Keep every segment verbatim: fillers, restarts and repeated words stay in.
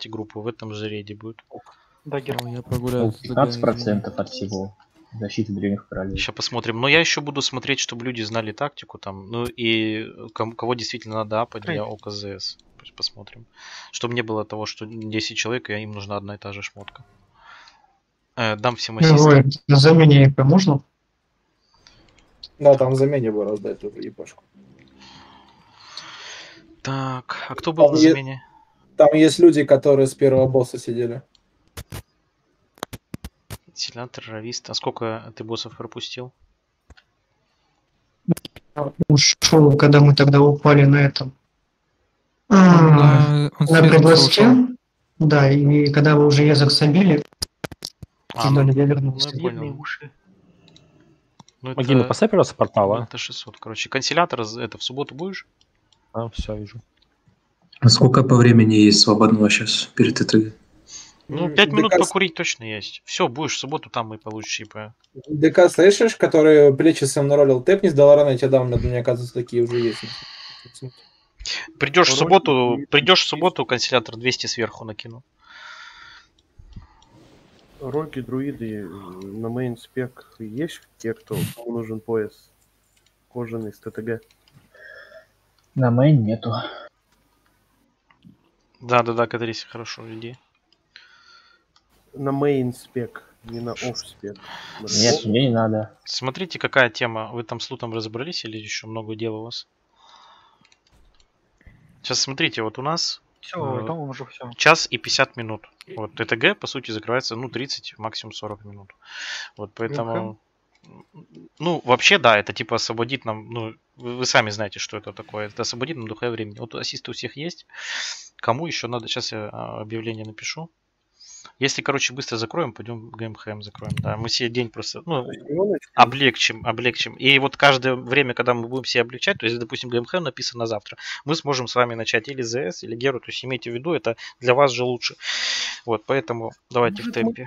добавьте группу, в этом же рейде будет. Да, О, я Ну, прогуляюсь. пятнадцать процентов от всего. Защиты древних королей. Сейчас посмотрим. Но я еще буду смотреть, чтобы люди знали тактику там. Ну и ком- кого действительно надо апать для ОКЗС. Посмотрим. Чтобы не было того, что десять человек, и им нужна одна и та же шмотка. Э, дам всем ассисты. На замене ИП можно? Да, там в замене бы раздать эту епашку. Так, а кто был Там на е- замене? Там есть люди, которые с первого босса сидели. Селян, террорист. А сколько ты боссов пропустил? Ушел, когда мы тогда упали на этом. Он, А, на, он с На Езекса предвосте. ушел. Да, и когда вы уже язык собили, А, ждали, ну, я ну вернулся. я понял. Ну, Магина, это, поставь, пожалуйста, портал, ну, а? это шестьсот, короче. Консилятор, это в субботу будешь? А, все, вижу. А сколько по времени есть свободного сейчас перед этой? Ну, М, пять минут ДК покурить точно есть. Все, будешь в субботу, там и получишь ИП. ДК слышишь, который плечи сам наролил, тэпни с доллара я тебе дам, у меня, оказывается, такие уже есть. Придешь в Короче, субботу, и- придешь в субботу, консилятор двести сверху накину. Роги, друиды на мейн спек есть те, кто кому нужен пояс кожаный с ТТГ? На мейн нету. Да-да-да, Катрис, хорошо, иди. На мейн спек, не на офф спек. Нет, мне не надо. Смотрите, какая тема. Вы там с лутом разобрались или еще много дел у вас? Сейчас смотрите, вот у нас Все, э, там уже все. час и пятьдесят минут. Вот ТТГ, по сути, закрывается, ну, тридцать, максимум сорок минут. Вот поэтому... Ну, вообще, да, это типа освободит нам, ну, вы, вы сами знаете, что это такое. Это освободит нам духовое времени. Вот ассисты у всех есть. Кому еще надо? Сейчас я а, объявление напишу. Если, короче, быстро закроем, пойдем ГМХМ закроем. Да, мы себе день просто, ну, облегчим, облегчим. И вот каждое время, когда мы будем себе облегчать, то есть, допустим, ГМХМ написано завтра, мы сможем с вами начать или ЗС, или Геру, то есть имейте в виду, это для вас же лучше. Вот, поэтому давайте в темпе.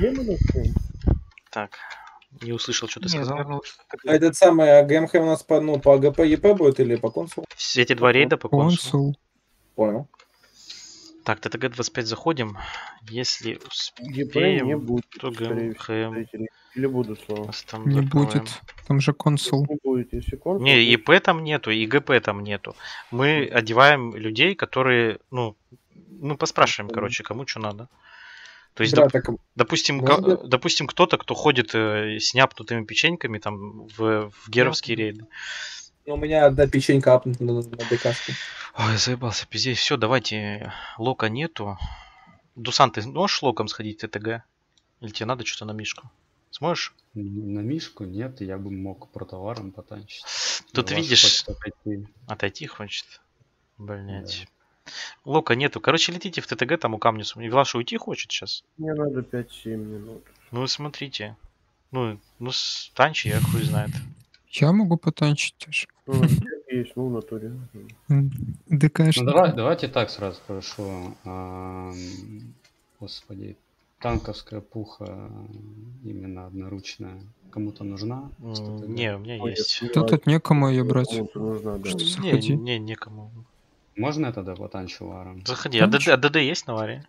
Так, не услышал, что ты сказал. А этот самый а ГМХ у нас по, ну, по ГП, ЕП будет или по консулу? Все эти два рейда по консулу. Консул. Понял. Так, ТТГ двадцать пять заходим. Если ЕП не успеем, будет, то скорее всего, ГМХМ или будут слова? там Не закроем. будет. Там же консул. Не будет, если консул. Не, ИП там нету, и ГП там нету. Мы одеваем людей, которые, ну, мы поспрашиваем, короче, кому что надо. То есть, Бля, доп- так, допустим, может ко- допустим, кто-то, кто ходит э, с неапнутыми печеньками там в, в геровские рейды. у меня одна печенька апнута на, на ДКшку. Ой, заебался, пиздец. Все, давайте. Лока нету. Дусан, ты можешь локом сходить в ТТГ? Или тебе надо что-то на Мишку? Сможешь? На Мишку нет, я бы мог протоваром потанчить. Тут Но вас видишь, хочет отойти. отойти хочет. Блять. Лока нету. Короче, летите в ТТГ, там у камня. И Глаша уйти хочет сейчас. Мне надо пять-семь минут. Ну, смотрите. Ну, ну, с- танчи, я хуй знает. Я могу потанчить тоже. Ну, есть, ну, в натуре. Ну, ДКшник. давай, давайте так сразу прошу. А, господи, танковская пуха именно одноручная кому-то нужна? М, Что-то Не, у меня Ой, есть. я Да тут некому ее брать. Кому-то нужна, да. Что Не, заходи. не, некому. Можно я тогда потанчу варом? Заходи. А Танч? ДД, а ДД есть на варе?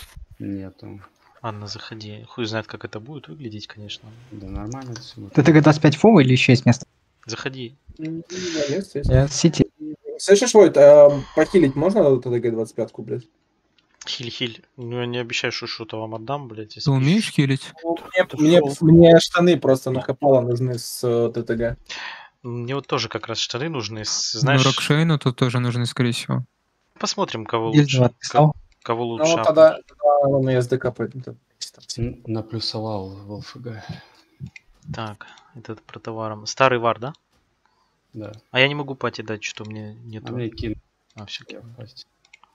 Нету. Ладно, заходи. Хуй знает, как это будет выглядеть, конечно. Да нормально все. Ты ТТГ двадцать пять фул или еще есть место? Заходи. М, да, есть, есть. Я в сети. Слышишь, Войт, а похилить можно ТТГ двадцать пятку, блядь? Хиль-хиль. Ну, я не обещаю, что что-то вам отдам, блядь. если Ты умеешь хилить? Мне, мне, мне штаны просто накопало нужны с э, ТТГ. Мне вот тоже как раз штаны нужны. с- Ну, Знаешь, Рокшейну тут тоже нужны, скорее всего. посмотрим, кого Гильдию лучше. отписал. ко- Кого Ну, лучше. тогда, апнуть. тогда ладно, я СДК пойду. да. Н- Наплюсовал в ЛФГ. Так, этот про товаром. Старый вар, да? Да. А я не могу пати дать, что мне А нету. мне кинул. А, все. Я пасть.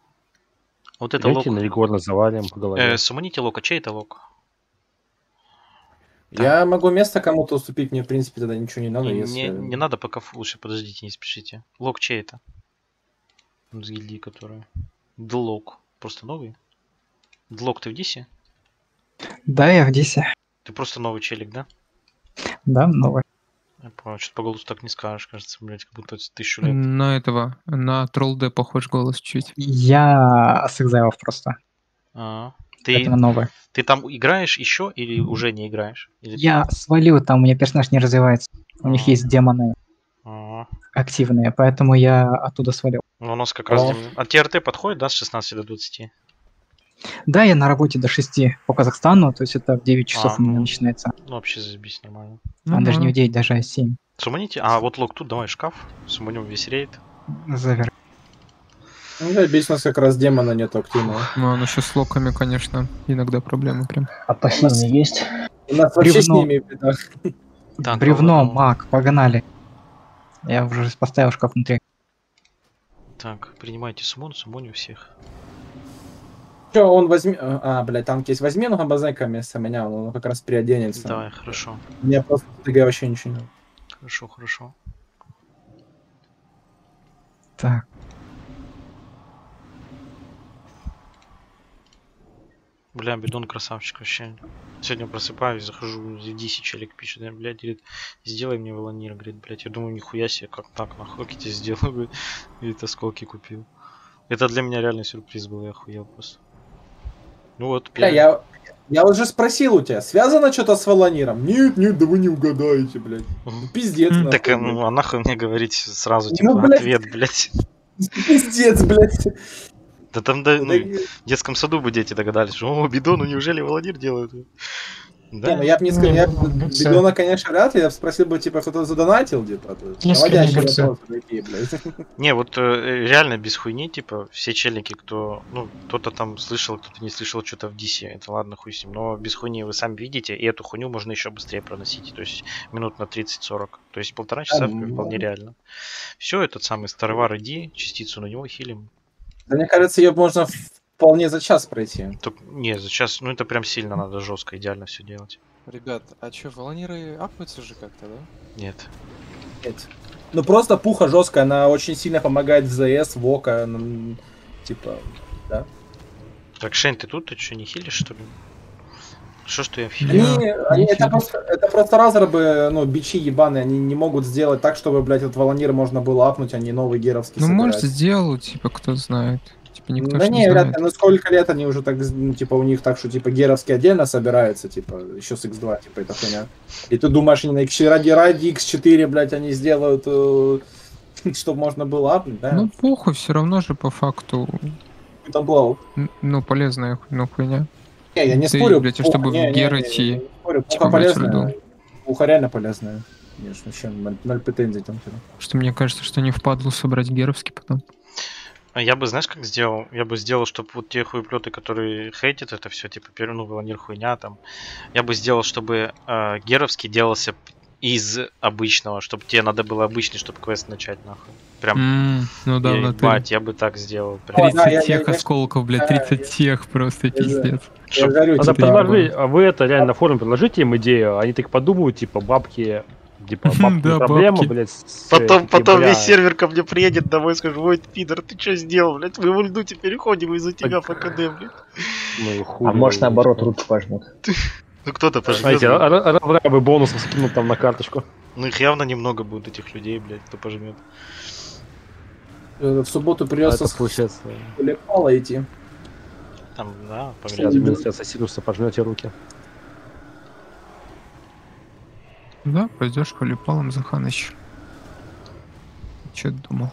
Вот это лок. Дайте на регорно завалим по голове. Э, суманите лока. Чей это лок? Я могу место кому-то уступить, мне, в принципе, тогда ничего не надо, не, если... не, не надо пока ф- лучше подождите, не спешите. Лок чей это? Ну, с гильдии, которая. Длок. Просто новый? Длок, ты в дисе? Да, я в дисе. Ты просто новый челик, да? Да, новый. Я понял, что-то по голосу так не скажешь, кажется, блядь, как будто тысячу лет. На этого, на Тролл Д похож голос чуть. Я с экзайлов просто. А, Поэтому ты, новое. ты там играешь еще или уже не играешь? Или ты- Я свалил, там у меня персонаж не развивается. У них А. есть демоны А, активные, поэтому я оттуда свалил. ну, у нас как раз... О. дем- А ТРТ подходит, да, с шестнадцати до двадцати? Да, я на работе до шести по Казахстану, то есть это в девять часов А, у меня ну. начинается. Ну, вообще заебись, нормально. А даже не в девять, даже в семь. Суманите? А, вот лог тут, давай шкаф. Суманем весь рейд. Завер. Ну, да, бесит нас как раз демона нет активного. Ну, ну еще с локами, конечно, иногда проблемы прям. А пассивный есть? У нас вообще с Бревно. ними беда. Так, Бревно, ну, маг, погнали. Я уже поставил шкаф внутри. Так, принимайте сумон, сумоню всех. Че, он возьми... А, блядь, танк есть. Возьми ну базайка вместо меня, он как раз переоденется. Давай, хорошо. Мне просто ТГ вообще ничего не... Хорошо, хорошо. Так. Бля, бидон красавчик вообще. Сегодня просыпаюсь, захожу, десять челик пишет, да, блядь, говорит, сделай мне волонир, говорит, блядь, я думаю, нихуя себе, как так, нахуй, как я тебе сделаю, говорит, и это сколки купил. Это для меня реальный сюрприз был, я охуел просто. Ну вот, Бля, первый. я... Я уже спросил у тебя, связано что-то с Волониром? Нет, нет, да вы не угадаете, блядь. Ну, пиздец, М, нахуй, Так, а, блядь. ну, а нахуй мне говорить сразу, Ну, типа, блядь. ответ, блядь. Пиздец, блядь. Да там, да, ну, Да не- в детском саду бы дети догадались, что, о, бидону, неужели волонир делают? Не, Да, ну я бы не сказал, Не, я ну, б- ну, всё. Бидона, конечно, вряд ли, я бы спросил бы, типа, кто-то задонатил, типа, то есть, Искренне наводящие бы всё. вопросы такие, блядь. не, вот э, реально без хуйни, типа, все челики, кто, ну, кто-то там слышал, кто-то не слышал что-то в Дисе, это ладно, хуй с ним, но без хуйни вы сами видите, и эту хуйню можно еще быстрее проносить, то есть минут на тридцать-сорок, то есть полтора часа Нормально. вполне реально. Все, этот самый Старвар, иди, частицу на него хилим. Да, мне кажется, ее можно вполне за час пройти. Только, не, за час, ну это прям сильно надо жестко, идеально все делать. Ребят, а чё, волониры апаются же как-то, да? Нет. Нет. Ну просто пуха жесткая, она очень сильно помогает в ЗС, в ОКа, м, типа, да. Так, Шейн, ты тут, ты что, не хилишь, что ли? Что, что я в хиле? Они, Я они- не это, хилю. просто, это просто разрабы, ну, бичи ебаные, они не могут сделать так, чтобы, блядь, этот волонир можно было апнуть, а не новый геровский Ну, может, собирать. сделал, типа, кто знает. Типа, никто Да ж не, не вряд знает. ли, ну сколько лет они уже так, ну, типа, у них так, что, типа, геровский отдельно собирается, типа, еще с икс два, типа, это хуйня. И ты думаешь, они на икс четыре, ради, ради икс четыре, блядь, они сделают, чтобы можно было апнуть, да? Ну, похуй, все равно же по факту, Там был. н- ну, полезная ху- ну, хуйня. Не, я не Ты, спорю. блядь, а пуха, чтобы в не, не, Гер не, идти, не, не спорю, типа, пуха имеется в полезная. виду. Пуха реально полезная. Конечно, вообще ноль, ноль претензий там. Что мне кажется, что не впадло собрать геровский потом. А я бы, знаешь, как сделал? Я бы сделал, чтобы вот те хуеплеты, которые хейтят это все, типа, первый, ну, волонир хуйня там. Я бы сделал, чтобы э, геровский делался из обычного, чтобы тебе надо было обычный, чтобы квест начать, нахуй. Прям, М, ну да, в натуре. ебать, я бы так сделал. Прям. О, да, я- тридцать я- тех я- осколков, блядь, тридцать тех, просто Я же- пиздец. Я говорю, Надо типа, предложить, а вы это реально на форуме предложите им идею, они так подумают, типа, бабки, типа, бабки Да, не проблема, бабки. блядь. с- Потом, такие, потом бля, весь сервер ко мне приедет домой и скажет, ой, пидор, ты что сделал, блядь? Мы в льду теперь ходим из-за тебя по КД, блядь. ну, хуй А может его, наоборот типа. руку пожмут. Ну кто-то пожмет. Знаете, разрабы бонусов скинут там на карточку. Ну их явно немного будет, этих людей, блядь, кто пожмет. э, в субботу А придется это с получается, Лепала идти. Там, да, сейчас померяться. вместе Ассасинуса пожмете руки. Да, пойдешь Халипалом, Заханыч. Че ты думал?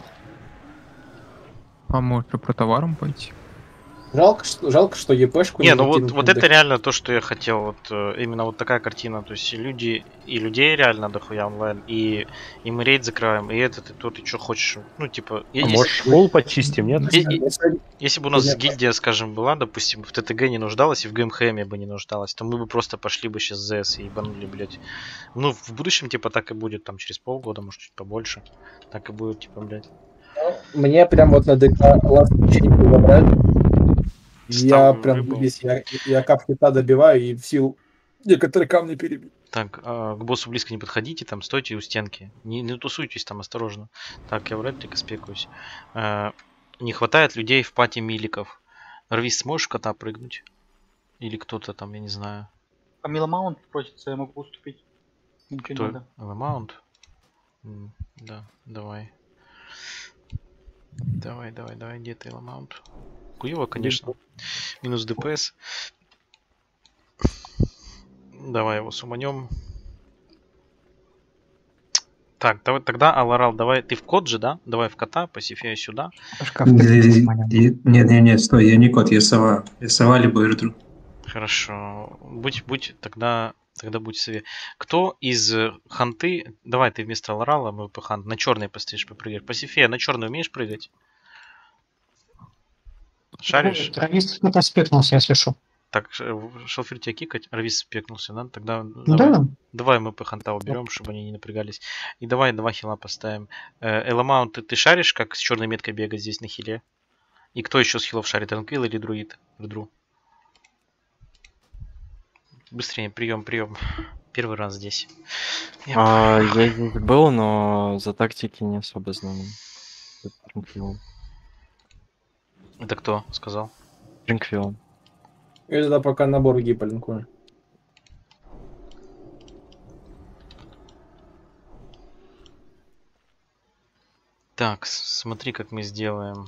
А может и про товаром пойти? Жалко, что, жалко, что ЕПшку Не, ну вот, накинуть вот на это дек. реально то, что я хотел. Вот э, именно вот такая картина. То есть и люди, и людей реально дохуя онлайн, и, и мы рейд закрываем, и этот, и тот, и что хочешь. Ну, типа, А если, может школу почистим, нет? и- и- Если- если бы у нас Нет. гильдия, скажем, была, допустим, в ТТГ не нуждалась, и в ГМХМе бы не нуждалась, то мы бы просто пошли бы сейчас ЗС и ебанули, блядь. Ну, в будущем, типа, так и будет, там, через полгода, может, чуть побольше. Так и будет, типа, блядь. Мне прям вот на ДК ласт ничего не забрать. Я Ставлю прям рыбу. весь, я, я капхита добиваю и в силу некоторые камни перебил. Так, а, к боссу близко не подходите, там стойте у стенки. Не, не тусуйтесь там, осторожно. Так, я в реплика спекаюсь. А, не хватает людей в пати миликов. Рвис, сможешь кота прыгнуть? Или кто-то там, я не знаю. Камила Маунт просится, я могу уступить. Ничего Кто? не надо. Маунт? М, Да, давай. Давай, давай, давай, где ты, Маунт? Хуево, конечно. Минус ДПС. Давай его суманем. Так, давай, тогда, Аларал, давай. Ты в код же, да? Давай в кота, Пасифея сюда. Не-не-не, стой, я не кот, я сова. Я сова либо Эрдру. Хорошо. Будь, будь, тогда, тогда будь сове. Кто из ханты... Давай ты вместо Аларала, мы по хант, на черный постоишь, попрыгаешь. Пасифея, на черный умеешь прыгать? Шаришь? Равис кто-то спекнулся, если шо. Так, Шалфир тебя кикать, Равис спекнулся, да? Тогда Да. давай, давай мы по ханта уберем, чтобы они не напрягались. И давай два хила поставим. Эламаунт, ты, ты шаришь, как с черной меткой бегать здесь на хиле? И кто еще с хилов шарит? Ранквилл или друид? Рдру. Быстрее, прием, прием. Первый раз здесь. А, я здесь был, но за тактики не особо знаю. Это кто сказал? Тринквилл. Я тогда пока набор гиполинкую. Так, смотри, как мы сделаем.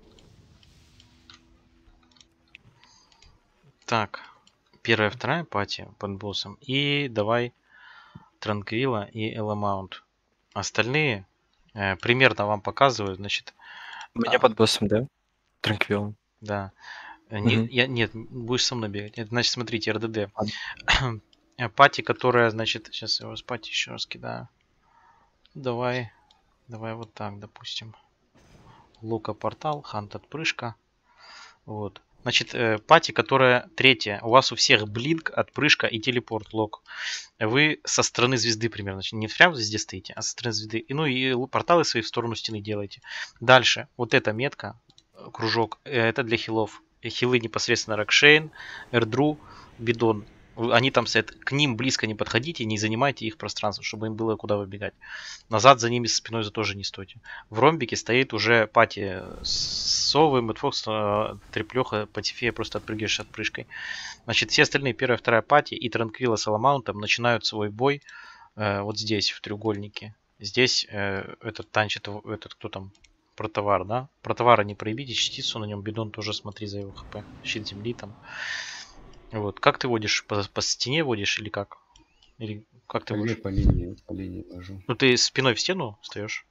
Так, первая, вторая пати под боссом. И давай Транквилла и Эламаунт. Остальные э, примерно вам показывают, значит. У меня под боссом, да? Транквилл. Да. Угу. Нет, я, нет, будешь со мной бегать. Нет, значит, смотрите, РДД. Пати, которая, значит, сейчас я его с пати еще раз кидаю. Давай, давай вот так, допустим. Лука портал, хант отпрыжка. Вот. Значит, э, пати, которая третья. У вас у всех блинк, отпрыжка и телепорт лог. Вы со стороны звезды примерно. Значит, не прямо в звезде стоите, а со стороны звезды. И, ну и порталы свои в сторону стены делаете. Дальше. Вот эта метка, кружок, э, это для хилов. Хилы непосредственно Рокшейн, Эрдру, Бидон. Они там стоят. К ним близко не подходите, не занимайте их пространство, чтобы им было куда выбегать. Назад за ними, со спиной за тоже не стойте. В ромбике стоит уже пати Совы, Мэтфокс, Треплеха, Патифея, просто отпрыгиваешь отпрыжкой. Значит, все остальные, первая, вторая пати и Транквилла с Аламаунтом начинают свой бой э, вот здесь, в треугольнике. Здесь э, этот танчит, этот кто там? Протовар, да? Протовара не проебите, частицу на нем, бидон тоже смотри за его хп. Щит земли там. Вот. Как ты водишь? По, по стене водишь или как? Или как ты водишь? По линии, по линии вожу. Ну ты спиной в стену встаешь?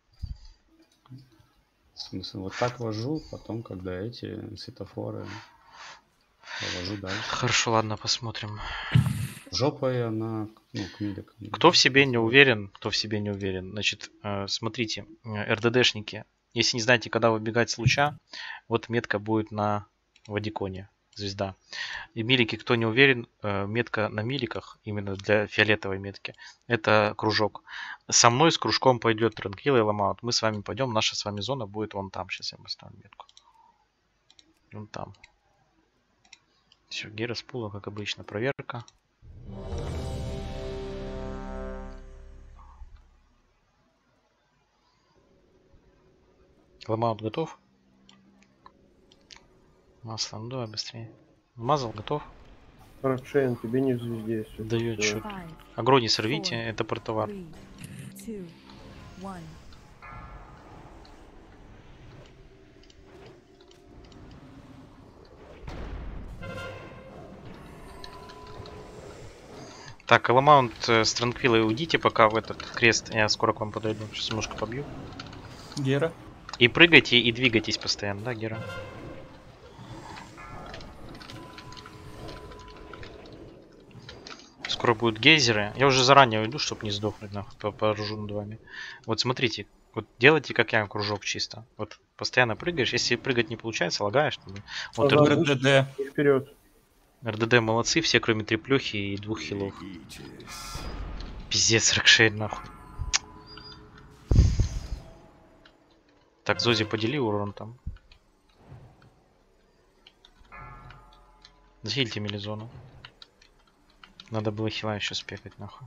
В смысле, вот так вожу, потом, когда эти светофоры вожу дальше. Хорошо, ладно, посмотрим. Жопой она, ну, к миле. Кто в себе не уверен, кто в себе не уверен. Значит, э, смотрите, РДДшники. Если не знаете, когда выбегать с луча, вот метка будет на Вадиконе, звезда. И милики, кто не уверен, метка на миликах, именно для фиолетовой метки, это кружок. Со мной с кружком пойдет Транквилл и Ламаут. Мы с вами пойдем, наша с вами зона будет вон там. Сейчас я поставлю метку. Вон там. Все, Гера с пула, как обычно, проверка. Ламаут готов? Масло, ну давай быстрее. Мазал, готов? Рокшейн, тебе не в звезде. Даю отчет. Агро не сорвите, это портовар. Так, Эламаунт с Транквиллой уйдите пока в этот крест. Я скоро к вам подойду. Сейчас немножко побью. Гера. И прыгайте, и двигайтесь постоянно, да, Гера? Скоро будут гейзеры. Я уже заранее уйду, чтобы не сдохнуть, нахуй, пооружу над вами. Вот смотрите, вот делайте, как я, кружок чисто. Вот постоянно прыгаешь. Если прыгать не получается, лагаешь. То... Вот РДД. Вперед. РДД молодцы, все кроме треплюхи и двух хилов. Пиздец, Рокшейн, нахуй. Так, Зози, подели урон там. Захильте мелизону. Надо было хила еще спекать, нахуй.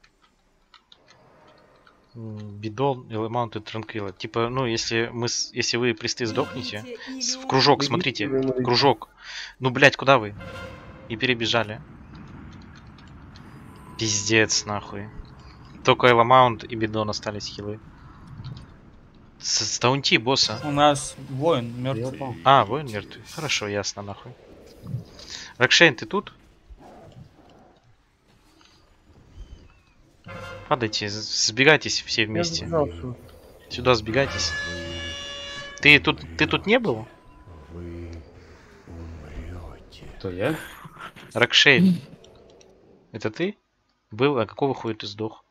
Бидон, Элемаунт и Транквилла. Типа, ну, если мы, с... если вы присты сдохнете, в кружок, смотрите, кружок. Ну, блять, куда вы? И перебежали. Пиздец, нахуй. Только Элемаунт и Бидон остались хилы. С- Стаунти босса. У нас воин мертвый. А, воин мертвый. Хорошо, ясно, нахуй. Рокшейн, ты тут? Падайте, з- сбегайтесь все вместе. сбежался. Сюда сбегайтесь. Ты тут, ты тут не был? Кто я? Рокшейн. Это ты? Был, а какого хуя ты сдох?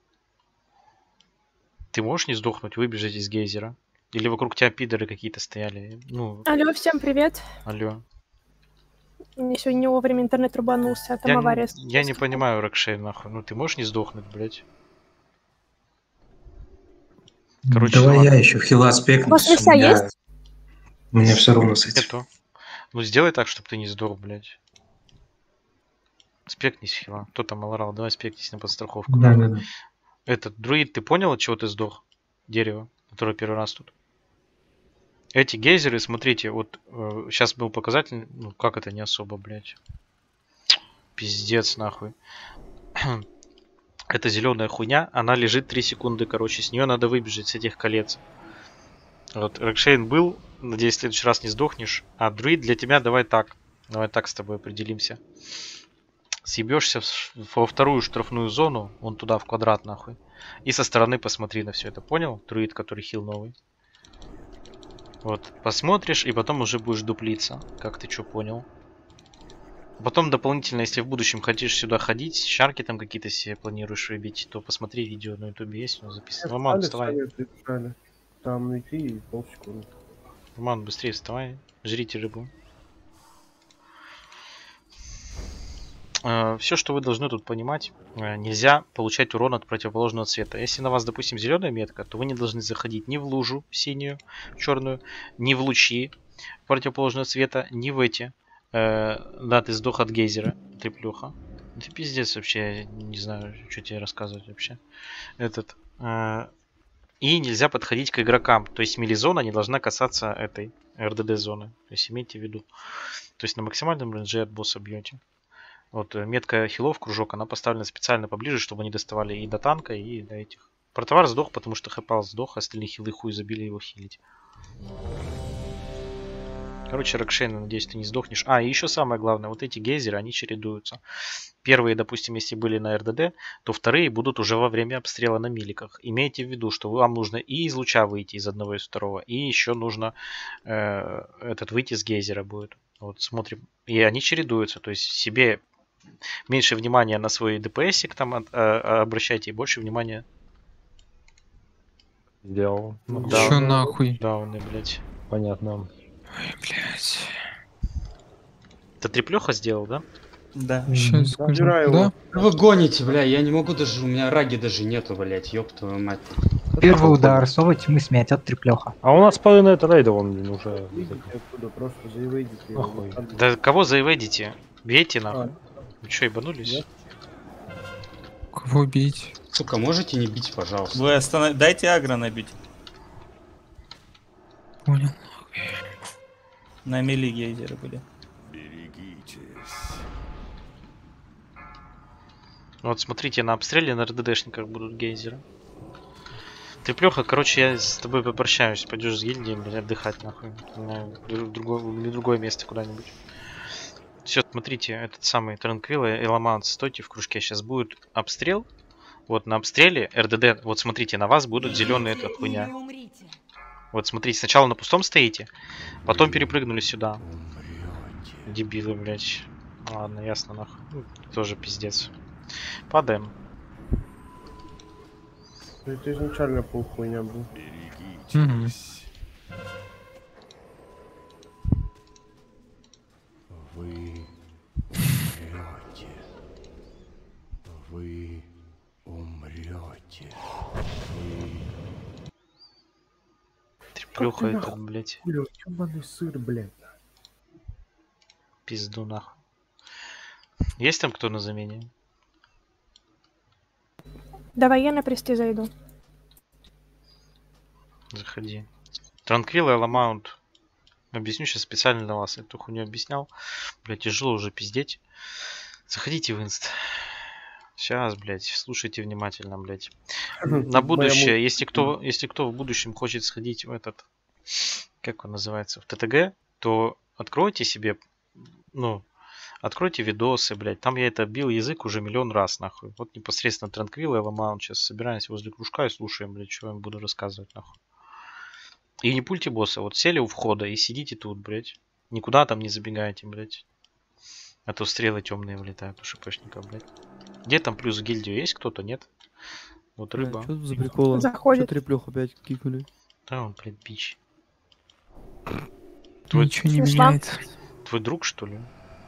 Ты можешь не сдохнуть, выбежать из гейзера? Или вокруг тебя пидоры какие-то стояли? Ну, Алло, всем привет. алло. Мне сегодня не вовремя интернет рубанулся, а там Я, авария. не- я не понимаю, Рокшейн, нахуй. Ну ты можешь не сдохнуть, блядь? Короче, Давай ладно. я еще в хила У спекнусь. вас У леса меня, есть? у меня все равно с этим. Нету. Ну сделай так, чтобы ты не сдох, блядь. Спекнись, хила. Кто там орал? Давай спекнись на подстраховку. Да, да, да. Этот друид, ты понял, от чего ты сдох? Дерево, которое первый раз тут. Эти гейзеры, смотрите, вот э, сейчас был показатель, ну как это не особо, блядь. Пиздец, нахуй. Эта зеленая хуйня, она лежит три секунды, короче, с нее надо выбежать с этих колец. Вот, Рокшейн был, надеюсь, в следующий раз не сдохнешь. А друид для тебя давай так. Давай так с тобой определимся. Съебешься во вторую штрафную зону, вон туда, в квадрат, нахуй. И со стороны посмотри на все это, понял? Друид, который хил новый. Вот, посмотришь, и потом уже будешь дуплиться, как ты что понял. Потом дополнительно, если в будущем хотишь сюда ходить, шарки там какие-то себе планируешь выбить, то посмотри видео на ютубе есть, но записано. Роман, вставай. Там найти и полсекунды. Роман, быстрее вставай, жрите рыбу. Все, что вы должны тут понимать, нельзя получать урон от противоположного цвета. Если на вас, допустим, зеленая метка, то вы не должны заходить ни в лужу синюю, черную, ни в лучи противоположного цвета, ни в эти. Э, да, ты сдох от гейзера, треплюха. Ты пиздец вообще, я не знаю, что тебе рассказывать вообще. Этот. Э, и нельзя подходить к игрокам. То есть мили-зона не должна касаться этой эр дэ дэ-зоны. То есть имейте в виду. То есть на максимальном рейнже от босса бьете. Вот метка хилов, кружок, она поставлена специально поближе, чтобы они доставали и до танка, и до этих. Протовар сдох, потому что хэпал сдох, остальные хилы хуй забили его хилить. Короче, Рокшейн, надеюсь, ты не сдохнешь. А, и еще самое главное, вот эти гейзеры, они чередуются. Первые, допустим, если были на эр дэ дэ, то вторые будут уже во время обстрела на миликах. Имейте в виду, что вам нужно и из луча выйти из одного и из второго, и еще нужно э, этот выйти с гейзера будет. Вот смотрим. И они чередуются, то есть себе меньше внимания на свой дэ пэ эсик там от, а, обращайте, и больше внимания. Сделал. Ну, Чё да, нахуй? Да, он и, блядь. Понятно. Ой, блядь. Это треплёха сделал, да? Да. Сейчас скажу. Забираю Да? его. Вы гоните, бля, я не могу даже, у меня раги даже нету, блядь, ёб твою мать. Первый удар, совы тьмы смятят, треплеха. А у нас половина это рейда, он блин, уже. Выйдите оттуда, просто заевейдите. Охуй. Да кого заеведите? Бейте нахуй. А. Вы что, ебанулись? Кого бить? Сука, можете не бить, пожалуйста? Вы останов... Дайте агро набить. Понял. На мили гейзеры были. Вот смотрите, на обстреле на эр дэ дэшниках будут гейзеры. Треплёха, короче, я с тобой попрощаюсь. Пойдешь с гильдией, блядь, отдыхать нахуй. На другое, на другое место куда-нибудь. Все, смотрите, этот самый Транквилл и Ламаунт, стойте в кружке. Сейчас будет обстрел. Вот на обстреле эр дэ дэ, вот смотрите, на вас будут зеленые эта хуйня. Вот смотрите, сначала на пустом стоите, потом перепрыгнули сюда. Дебилы, блядь. Ладно, ясно, нахуй. Ну, тоже пиздец. Падаем. Это изначально полхуйня был. Угу. Вы умрете. Вы умрете. Вы... Треплюха это, блядь. Бля, ёбаный сыр, блядь. Пизду нахуй. Есть там кто на замене? Давай я на престе зайду. Заходи. Транквилл и Ламаунт. Объясню сейчас специально для вас. Эту хуйню объяснял. Бля, тяжело уже пиздеть. Заходите в инст. Сейчас, блядь, слушайте внимательно, блядь. На будущее, если кто, если кто в будущем хочет сходить в этот, как он называется, в ТТГ, то откройте себе, ну, откройте видосы, блядь. Там я это бил язык уже миллион раз, нахуй. Вот непосредственно Транквилл и Ламаунт сейчас собираемся возле кружка и слушаем, блядь, что я вам буду рассказывать, нахуй. И не пульте босса, вот сели у входа и сидите тут, блядь. Никуда там не забегайте, блядь. А то стрелы темные вылетают у шипошников, блядь. Где там плюс в гильдию есть кто-то, нет? Вот рыба. Что за приколы? Заходит. Что треплёх опять кикнули? Да, он, блядь, бич. Твой... Ничего не меняется. Твой друг, что ли?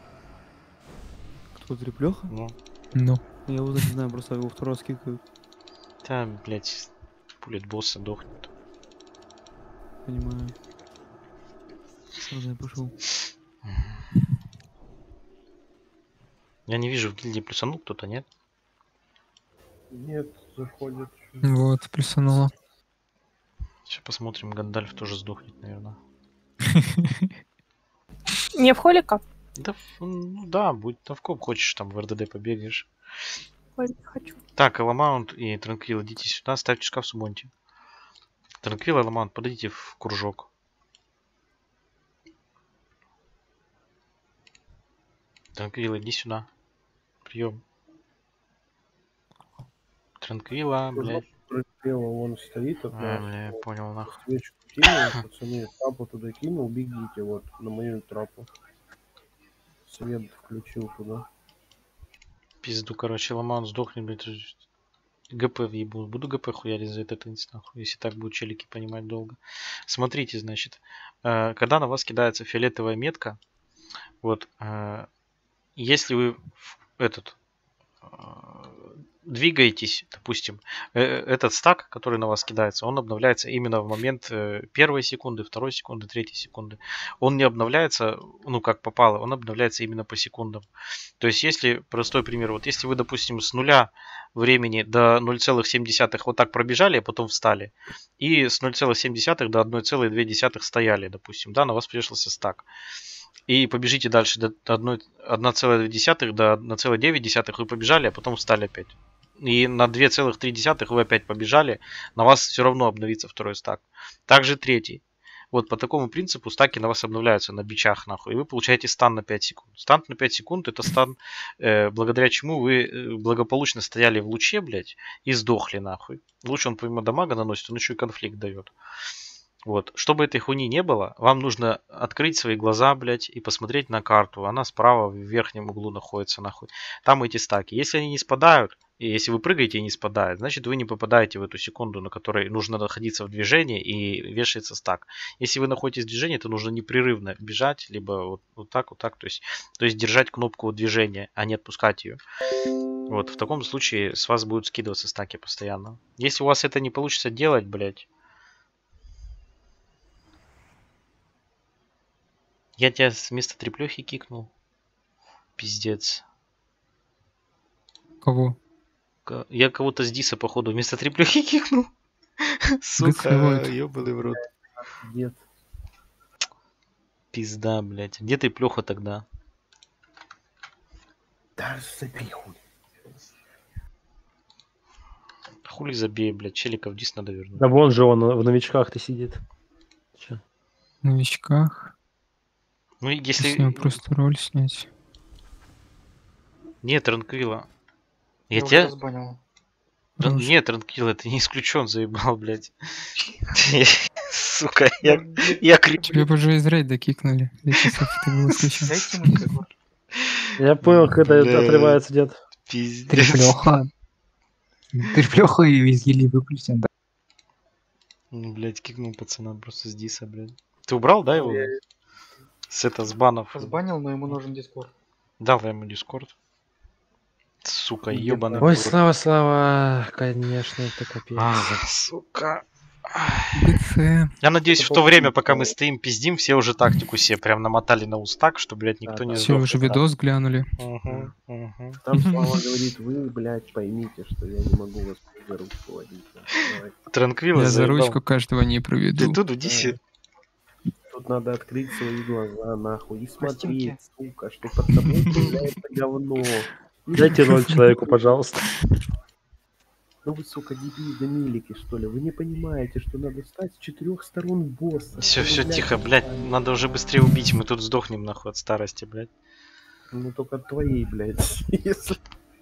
Кто, треплёха? Ну. Ну. Я его даже не знаю, просто его второй раз кикают. Да, блядь, пулит босса дохнет. Понимаю. Ладно, я пошел. Я не вижу в гильдии плюсанул кто-то, нет? Нет, заходит. Вот, плюсануло. Сейчас посмотрим, Гандальф тоже сдохнет, наверное. Не в холика? Да, ну да, будь там в коп хочешь, там в РДД побегаешь. Холик хочу. Так, Эламаунт и Транквилл, идите сюда, ставьте шкаф в сумонте. Транквилл и Эламаунт, подойдите в кружок. Транквилл, иди сюда. Прием. Транквилла, блядь. Транквилла, он стоит, а, бля, понял, нахуй. Свечку кинул, пацаны, трапу туда кинул, бегите, вот, на мою трапу. Свет включил туда. Пизду, короче, Ламаунт сдохнет, блядь. ГП въебу. Буду ГП хуярить за этот инст, нахуй, если так будут челики понимать долго. Смотрите, значит, когда на вас кидается фиолетовая метка, вот, если вы этот двигаетесь, допустим, этот стак, который на вас кидается, он обновляется именно в момент первой секунды, второй секунды, третьей секунды. Он не обновляется, ну как попало, он обновляется именно по секундам. То есть, если, простой пример, вот если вы, допустим, с нуля времени до ноль целых семь десятых вот так пробежали, а потом встали, и с ноль целых семь десятых до одна целая две десятых стояли, допустим, да, на вас пришелся стак. И побежите дальше до одна целая две десятых до одна целая девять десятых вы побежали, а потом встали опять. И на две целых три десятых вы опять побежали, на вас все равно обновится второй стак. Также третий. Вот по такому принципу стаки на вас обновляются на бичах, нахуй. И вы получаете стан на пять секунд. Стан на пять секунд это стан, э, благодаря чему вы благополучно стояли в луче, блядь, и сдохли, нахуй. Луч он помимо дамага наносит, он еще и конфликт дает. Вот. Чтобы этой хуйни не было, вам нужно открыть свои глаза, блядь, и посмотреть на карту. Она справа в верхнем углу находится, нахуй. Там эти стаки. Если они не спадают, и если вы прыгаете и не спадает, значит вы не попадаете в эту секунду, на которой нужно находиться в движении и вешается стак. Если вы находитесь в движении, то нужно непрерывно бежать, либо вот, вот так, вот так. То есть, то есть держать кнопку движения, а не отпускать ее. Вот, в таком случае с вас будут скидываться стаки постоянно. Если у вас это не получится делать, блядь, я тебя вместо треплехи кикнул. Пиздец. Кого? Я кого-то с Диса, походу, вместо треплехи кикнул. Сука, ёбаный в рот. Нет. Пизда, блядь. Где ты плёха тогда? Да забей хуй. Хули забей, блядь. Челиков Дис надо вернуть. Да вон же он в новичках-то сидит. Че? В новичках? Ну, если... Если просто роль снять. Нет, Транквилла. Я, Я тебя... сбанил. Да, нет, Транквилла, ты не исключен, заебал, блядь. Сука, я, я кричу. Тебя бы уже из рейда кикнули. Я понял, когда отрывается дед. Пиздец. Треплёха. Треплёха и из гильдии выключен, да. Ну, блядь, кикнул пацана просто с Диса, блядь. Ты убрал, да, его? С это, с банов. Сбанил, но ему нужен дискорд. Дал я ему дискорд. Сука, ёбаный. Ой, Слава, Слава, конечно, это капец. А, сука. ГЦ. Я надеюсь, в то время, пока мы стоим, пиздим, все уже тактику себе прям намотали на устак, что, блядь, никто не Все сдох. уже видос глянули. Угу, угу. Там Слава говорит, вы, блядь, поймите, что я не могу вас за ручку водить. Транквилла Я за заебал. ручку каждого не проведу. Ты тут в Дисе. Тут надо открыть свои глаза, нахуй, и смотреть, сука, что под тобой появляется говно. Дайте роль человеку, пожалуйста. Ну вы, сука, дебилы да милики, что ли? Вы не понимаете, что надо стать с четырех сторон босса. Все, все, блядь, тихо, блядь, надо уже быстрее убить, мы тут сдохнем нахуй от старости, блядь. Ну только от твоей, блядь. Если...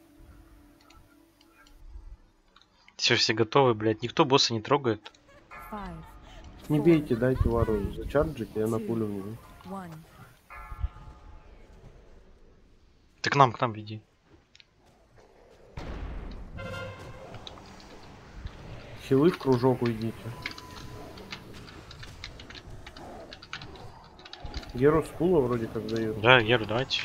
Все, все готовы, блядь, никто босса не трогает. Не бейте, дайте вару зачарджить, я напулю в него. Ты к нам, к нам веди. Хилы в кружок уйдите. Геру с пула вроде как дают. Да, Геру, давайте.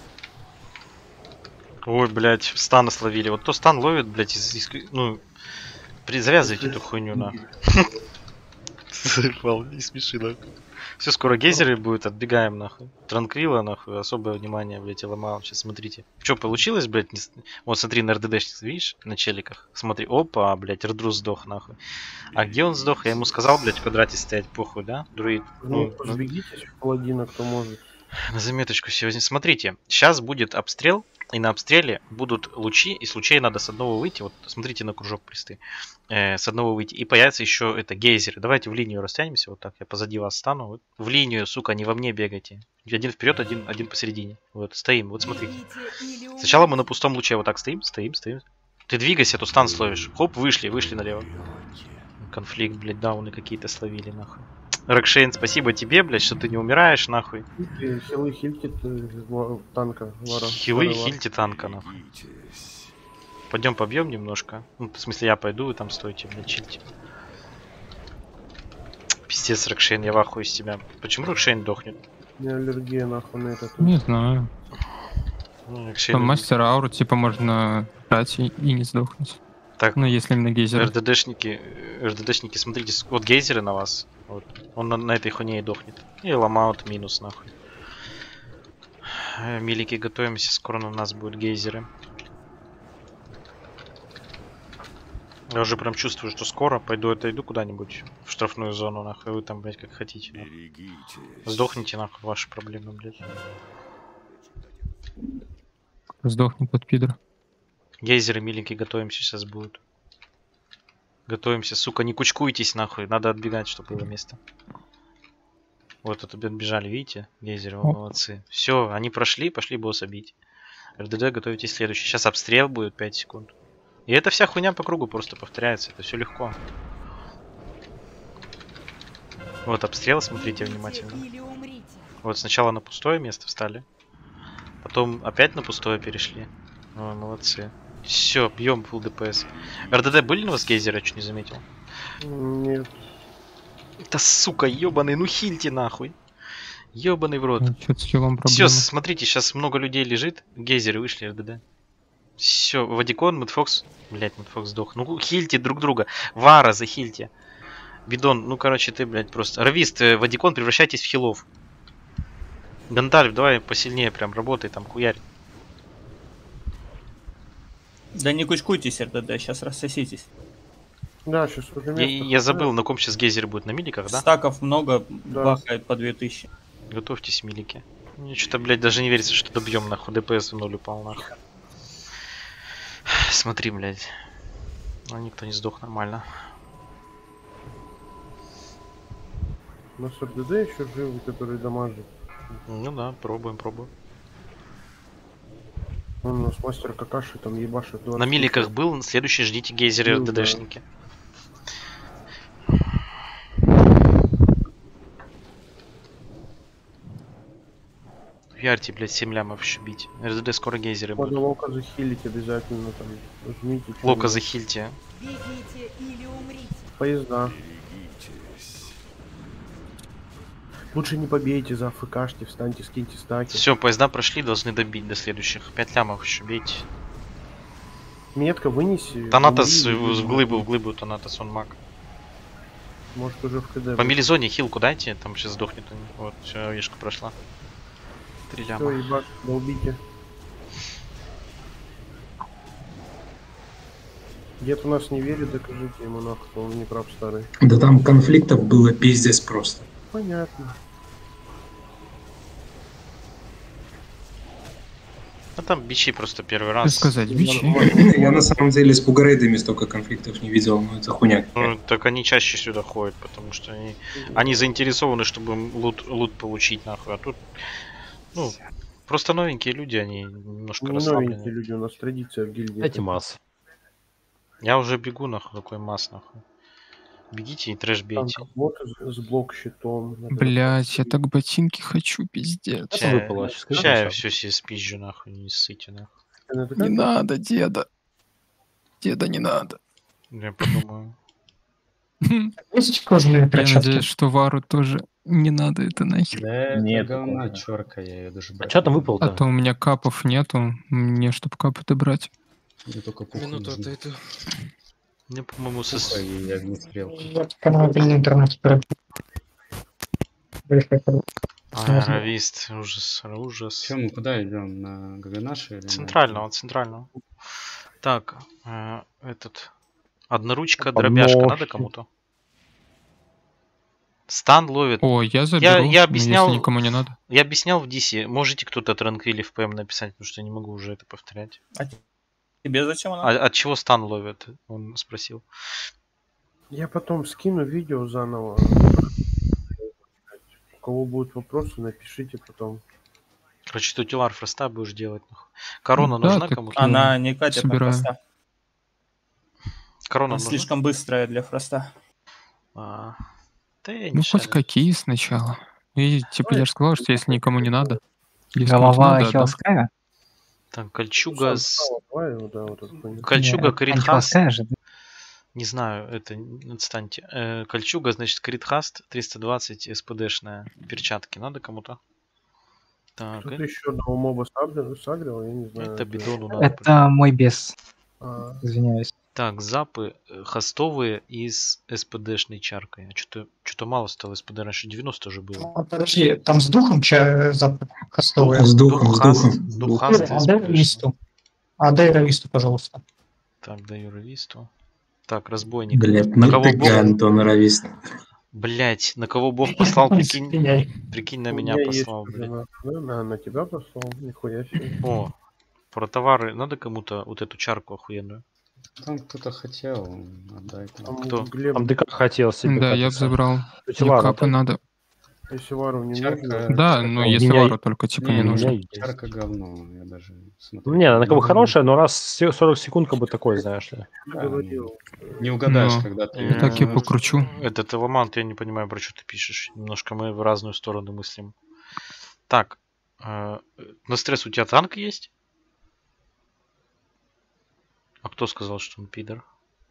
Ой, блядь, стан словили. Вот то стан ловит, блядь, из, из, ну, при, завязывайте эту хуйню, на. Не смеши, нахуй. Все, скоро гейзеры будет, отбегаем, нахуй. Транквила, нахуй, особое внимание, блядь, я ломал. Сейчас смотрите. Что получилось, блядь? Не... Вот смотри на эр дэ дэшник, видишь, на челиках. Смотри, опа, блядь, Рдрус сдох, нахуй. А где он сдох? Я ему сказал, блядь, в квадрате стоять, похуй, да? Друид. Ну, ну разбегитесь в паладина, кто может. На заметочку сегодня. Смотрите, сейчас будет обстрел, и на обстреле будут лучи, и с лучей надо с одного выйти. Вот смотрите на кружок присты. Э, с одного выйти. И появится еще это гейзеры. Давайте в линию растянемся. Вот так. Я позади вас стану. Вот. В линию, сука, не во мне бегайте. Один вперед, один, один посередине. Вот, стоим. Вот смотрите. Сначала мы на пустом луче вот так стоим, стоим, стоим. Ты двигайся, то стан словишь. Хоп, вышли, вышли налево. Конфликт, блядь, дауны какие-то словили, нахуй. Рокшейн, спасибо тебе, блядь, что ты не умираешь, нахуй. Хилы, хильти танка. Вара. Хилы и хильти танка, нахуй. Пойдем побьем немножко. Ну, в смысле, я пойду, вы там стойте, блядь, чильте. Пиздец, Рокшейн, я в ахуе из тебя. Почему Рокшейн дохнет? У меня аллергия, нахуй, на этот. Не знаю. Ну, Рокшейн... Там мастер ауру, типа, можно брать и, и не сдохнуть. Так, ну, если именно гейзеры. эр дэ дэшники, эр дэ дэшники, смотрите, вот гейзеры на вас. Вот. Он на, на этой хуйне и дохнет. И ломаут минус, нахуй. Милики, готовимся, скоро на нас будут гейзеры. Я уже прям чувствую, что скоро пойду отойду куда-нибудь в штрафную зону, нахуй. Вы там, блядь, как хотите. Нахуй. Сдохните, нахуй, ваши проблемы, блядь. Сдохнет под пидор. Гейзеры, миленькие, готовимся, сейчас будут. Готовимся, сука, не кучкуйтесь, нахуй. Надо отбегать, чтобы было место. Вот, тут отбежали, видите? Гейзеры, вы молодцы. Все, они прошли, пошли босса бить. эр дэ дэ, готовитесь следующий. Сейчас обстрел будет пять секунд. И эта вся хуйня по кругу просто повторяется. Это все легко. Вот обстрел, смотрите внимательно. Вот сначала на пустое место встали. Потом опять на пустое перешли. Ой, молодцы. Все, бьем фулл дэ пэ эс. эр дэ дэ были на вас гейзеры, я чуть не заметил? Нет. Да сука, ебаный, ну хильте нахуй. Ебаный в рот. Ну, все, смотрите, сейчас много людей лежит. Гейзеры вышли, эр дэ дэ. Все, Вадикон, Мэтфокс. Блять, Мэтфокс сдох. Ну хильте друг друга. Вара, захильте. Бидон, ну короче, ты, блядь, просто. Равист, Вадикон, превращайтесь в хилов. Гандальф, давай посильнее прям работай, там хуярь. Да не кучкуйтесь, эр дэ дэ, сейчас рассоситесь. Да, сейчас уже я, я забыл, на ком сейчас гейзер будет, на миликах, да? Стаков много, да. Бахает по две тысячи. Готовьтесь, милики. Мне что-то, блядь, даже не верится, что добьем, нахуй. дэ пэ эс в ноль упал, нахуй. Смотри, блядь. Ну, никто не сдох, нормально. У нас эр дэ дэ еще живы, который дамажит. Ну да, пробуем, пробуем. Он у нас мастер какаши там ебашит. На миликах был, следующий ждите гейзеры эр дэ дэшники. Ярьте, блядь, семь лямов еще бить. эр дэ дэ скоро гейзеры будут. Лока захилить обязательно там. Жмите. Лока захильте. Поезда. Лучше не побейте, за АФКшьте, встаньте, скиньте стаки. Все, поезда прошли, должны добить до следующих. пять лямов еще бейте. Метка вынеси. Танатос в глыбу, в глыбу Танатос, он маг. Может уже в КД. По милизоне хилку дайте, там сейчас сдохнет. Вот, все, вешка прошла. Три ляма. Все, ебать, долбите. Дед у нас не верит, докажите ему нахуй, что он не прав старый. Да там конфликтов было пиздец просто. Понятно. там бичи просто первый Что раз. сказать, бичи? Я на самом деле с бугрейдами столько конфликтов не видел, но это хуйня. Ну, так они чаще сюда ходят, потому что они, они заинтересованы, чтобы им лут, лут получить, нахуй. А тут, ну, просто новенькие люди, они немножко Не расслаблены. новенькие люди, у нас традиция в гильдии. Дайте масс. Я уже бегу, нахуй, такой масс, нахуй. Бегите и трэш бейте. Вот с блок-щитом. Блять, я так ботинки хочу, пиздец. Сейчас я все себе спизжу, нахуй, не ссыте, нахуй. Не надо, деда. Деда, не надо. Я подумаю. Есть кожаные Я перчатки? надеюсь, что Вару тоже не надо это нахер. Да, Нет, это говна такого. черка, я ее даже брать. А что там не выпало А то у меня капов нету, мне чтоб капы добрать. буду. Я только пуху Минуту вижу. отойду. Мне, по-моему, со... Пуха и огнестрел. Я по мобильный интернет пробил. Ай, равист, ужас, ужас. Че, мы куда идем? На Гавинаши? Или на- Центрального, центрального. Так, э, этот... Одноручка, Под дробяшка, нож. надо кому-то? Стан ловит. О, я Я, заберу, я но объяснял, если никому не надо. я объяснял в Дисе. Можете кто-то Транквили в ПМ написать, потому что я не могу уже это повторять. Тебе зачем она? А от чего стан ловит? Он спросил. Я потом скину видео заново. У кого будут вопросы, напишите потом. Короче, ты тюлар фроста будешь делать. Нахуй. Корона Да, нужна так кому-то? Она не катит на собираю. фроста. Корона Она нужна? слишком быстрая для фроста. А, да я не Ну хоть шарю. какие сначала. И типа я же сказал, что если никому не надо. Если Голова кому-то надо, отдам. Хелская? Так, кольчуга с... Давай, вот, да, вот эту хуйню. Кольчуга Не, Критхаст. антихелская же, да? Не знаю, это не- отстаньте. Э, кольчуга, значит, Критхаст триста двадцать СПДшная. Перчатки надо кому-то? Так, Кто-то э- еще одного моба сагрил, сагрил, я не знаю. это бидону надо. Это мой бес. А, Извиняюсь. Так, запы э, хостовые из СПДшной чаркой. А что-то что-то мало стало СПД, раньше девяносто же было. А, подожди, там с духом ча запах кастовый. С духом, с Духаст, духом. Духаст А дай СПДшный. рависту. А дай рависту, пожалуйста. Так, даю ревисту. Так, разбойник. Блять, на ну кого ты бог... Антон Равист. Блять, на кого бог послал, прикинь, Извиняй. прикинь, на у меня меня есть послал, уже блядь. на, да, на, на тебя послал, нихуя себе. О, про товары надо кому-то вот эту чарку охуенную? Там кто-то хотел, отдай там. Там Кто? Глеб, Там ДК хотел себе. Да, как я бы это, забрал. Тетя Мне Вару, капы так? надо. если Вару не Чарка- нужно, Да, чарка- но у если меня Вару и- только типа Не, не у меня нужно. есть. Чарка говно, я даже смотрю. Не, она как бы хорошая, но раз в сорок секунд как бы такой, знаешь ли. Да, говорил. не угадаешь, Ну, когда ты... я так и Э, покручу. Этот Эламант, я не понимаю, про что ты пишешь. Немножко мы в разную сторону мыслим. Так, э, на стресс у тебя танк есть? А кто сказал, что он пидор?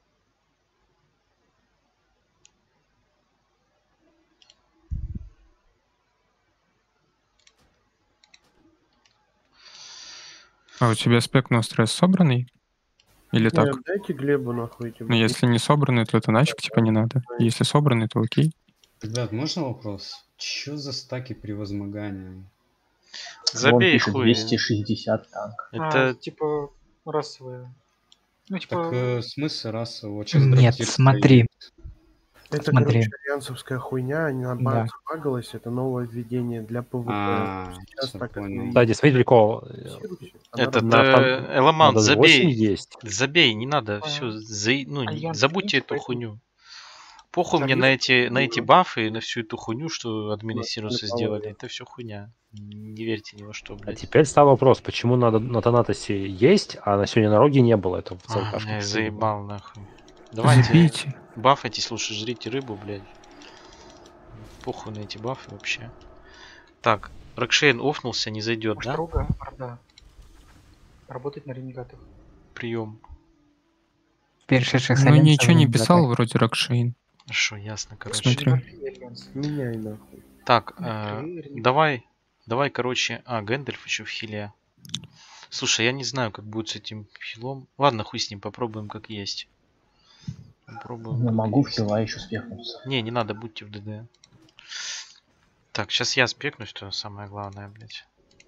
А у тебя спек на стресс собранный? Или так? Не, дайте Глебу нахуй эти Ну, если не собранный, то это нафиг типа не надо. Если собранный, то окей. Ребят, можно вопрос? Чё за стаки превозмогания? Забей пишет хуй. двести шестьдесят танк. Это А, типа расовые. Ну, типа... Так э, смысл раса? Вот сейчас Нет, драфтир смотри. Это, Смотри. короче, альянсовская хуйня, они наоборот забагалась, это новое введение для ПВП. А, Сейчас всё, так как понял. не Кстати, смотри, прикол. Этот На э, там- Эламант, надо восемь забей. есть. Забей, не надо, А, все, ну, не- альянс забудьте принцип, эту поэтому- хуйню. Похуй мне на эти, на эти бафы и на всю эту хуйню, что админы Сируса сделали. Это все хуйня. Не верьте ни во что, А блядь. теперь стал вопрос, почему надо на Танатосе есть, а на сегодня на Роге не было этого в А, ЦЛКшке? меня заебал нахуй. Давайте, Забейте. бафайтесь лучше, жрите рыбу, блядь. Похуй на эти бафы вообще. Так, Рокшейн офнулся, не зайдет, Может, да? друга, Орда. Работать на ренегатах. Прием. Перешедших с Ну Альянса ничего не в писал атаку. вроде Рокшейн. Хорошо, ясно, короче. Смотри. Меняй нахуй. Так, э, давай, давай, короче, а, Гэндальф еще в хиле. Слушай, я не знаю, как будет с этим хилом. Ладно, хуй с ним, попробуем как есть. Попробуем. Не как могу в есть. хила еще спехнуться. Не, не надо, будьте в ДД. Так, сейчас я спекнусь, то самое главное, блядь.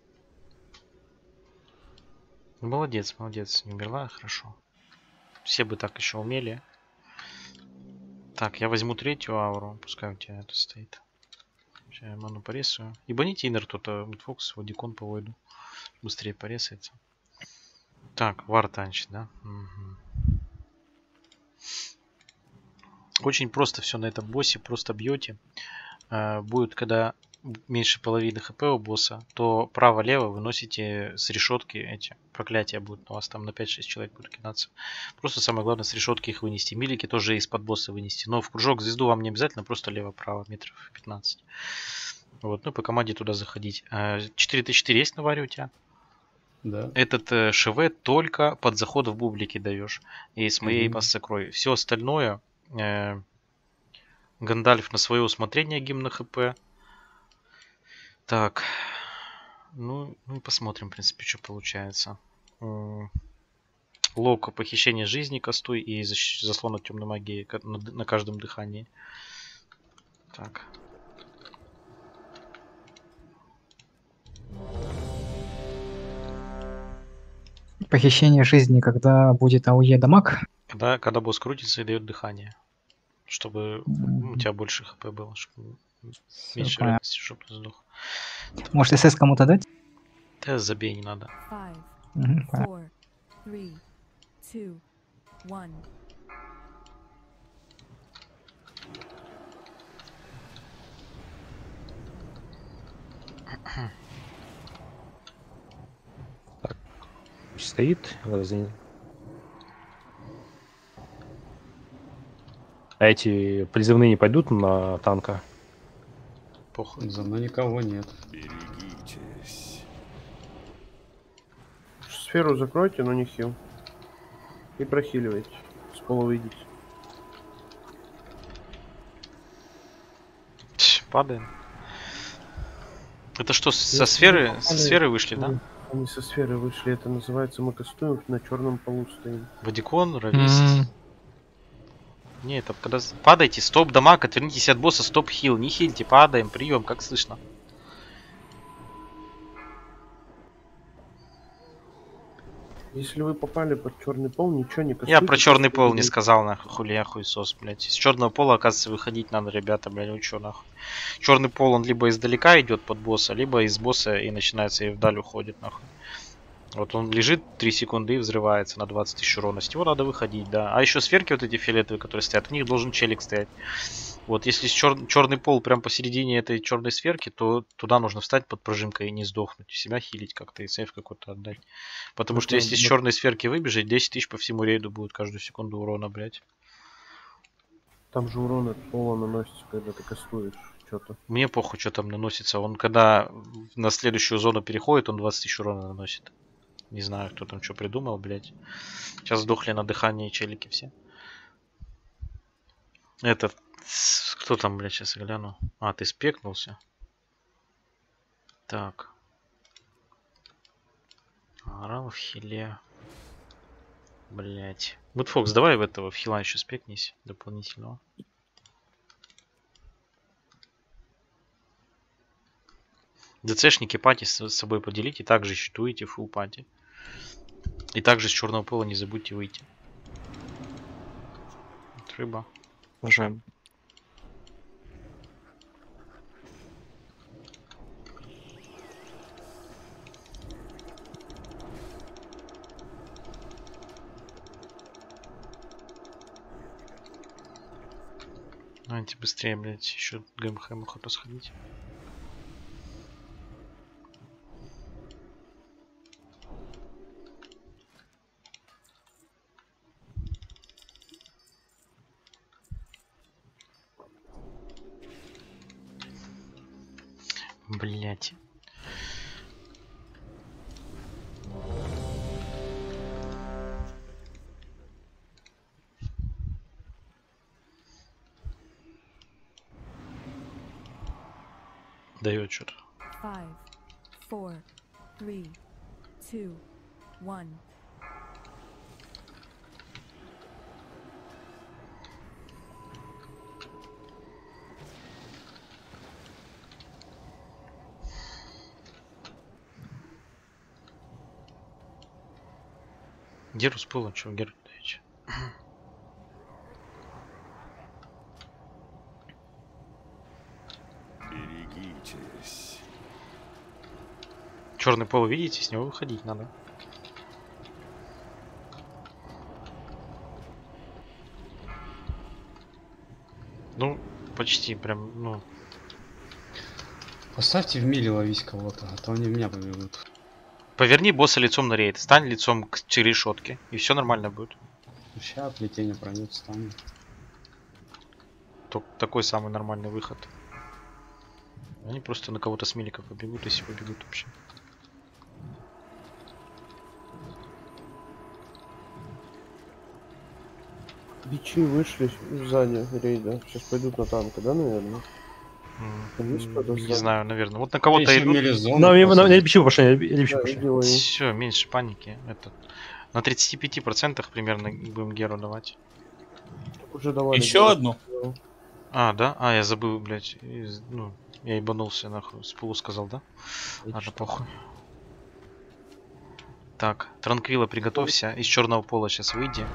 Ну, молодец, молодец, не умерла, хорошо. Все бы так еще умели. Так, я возьму третью ауру, пускай у тебя это стоит. Сейчас я ману порезаю. Ебаните инер кто-то, Мидфокс, Водикон по войду. Быстрее порезается. Так, вартанч, да? Угу. Очень просто все на этом боссе. Просто бьете. Э, будет, когда меньше половины хп у босса, то право-лево выносите с решетки эти проклятия будут. У вас там на пять-шесть человек будет кидаться. Просто самое главное с решетки их вынести. Милики тоже из-под босса вынести. Но в кружок звезду вам не обязательно, просто лево-право метров пятнадцать. Вот, ну по команде туда заходить. четыре тэ четыре есть на варе у тебя? Да. Этот э, ШВ только под заход в бублики даешь. И с моей Мгм. массы крови. Все остальное э, Гандальф на свое усмотрение гимн на хп. Так. Ну, ну и посмотрим, в принципе, что получается. М, Лока, похищение жизни, кастуй и защ- заслон от темной магии ка- на, д- на каждом дыхании. Так. Похищение жизни, когда будет АОЕ дамаг. Когда, когда босс крутится и дает дыхание. Чтобы Мгм. у тебя больше хп было. Чтобы Всё меньше понятно. вероятности, чтобы ты сдох. Может, СС кому-то дать? Да забей, не надо. Five, Мгм, понятно. four, three, two, one. Стоит. раз- А эти призывные не пойдут на танка? Похуй. За мной никого нет. Берегитесь. Сферу закройте, но не хил. И прохиливайте. С пола выйдите. Ть, падаем. Это что, со Если сферы, вы со попали- сферы вышли, да? Они со сферы вышли. Это называется, мы кастуем, на черном полу стоим. Вадикон, равист. М. Не, это когда... с- Падайте, стоп, дамаг, отвернитесь от босса, стоп, хил. Не хильте, падаем, прием, как слышно. Если вы попали под черный пол, ничего не кастуйте. Я про черный просто пол не идите. сказал, нахуй, хули я хуесос, блядь. Из черного пола, оказывается, выходить надо, ребята, блядь, вы чё, нахуй. Черный пол, он либо издалека идет под босса, либо из босса и начинается и вдаль уходит, нахуй. Вот он лежит три секунды и взрывается на двадцать тысяч урона. С него надо выходить, да. А еще сферки вот эти фиолетовые, которые стоят, в них должен челик стоять. Вот если чер... черный пол прям посередине этой черной сферки, то туда нужно встать под пружинкой и не сдохнуть. Себя хилить как-то и сейф какой-то отдать. Потому что Это если с вот- черной сферки выбежать, десять тысяч по всему рейду будет каждую секунду урона, блядь. Там же урон от пола наносится, когда ты кастуешь что-то. Мне похуй, что там наносится. Он когда на следующую зону переходит, он двадцать тысяч урона наносит. Не знаю, кто там что придумал, блядь. Сейчас сдохли на дыхании челики все. Этот... с- Кто там, блядь, сейчас я гляну. А, ты спекнулся. Так. Орал в хиле. Блядь. Мудфокс, давай в этого в хила еще спекнись дополнительного. ДЦшники пати с с собой поделите, также щитуете фул пати. И также с черного пола не забудьте выйти. Вот рыба. Нажаем. Давайте быстрее, блядь, еще ГМХ охота сходить. Блять. Дает что-то. Five, four, three, two, one. Герус было, что Герус даете? Берегитесь. Черный пол видите, с него выходить надо. Ну, почти, прям, ну. Поставьте в миле ловить кого-то, а то они в меня побегут. Поверни босса лицом на рейд, стань лицом к решетке, и все нормально будет. Сейчас плетение пройдет, станет. Только такой самый нормальный выход. Они просто на кого-то с милика побегут, если побегут вообще. Бичи вышли сзади рейда. Сейчас пойдут на танка, да, наверное? Там есть кто-то Не сзади? знаю, наверное. Вот на кого-то Если идут. имели зону, Ну, им- просто- на- на бичи пошли, на бичи Да, пошли. иди лови. Все, меньше паники. Это на тридцати пяти процентах примерно будем Геру давать. Уже давали. Еще да. одну? А, да? А, я забыл, блядь. Из- Ну, я ебанулся, нахуй. С полу сказал, да? Ладно, похуй. Так, Транквила, приготовься. Из черного пола сейчас выйди.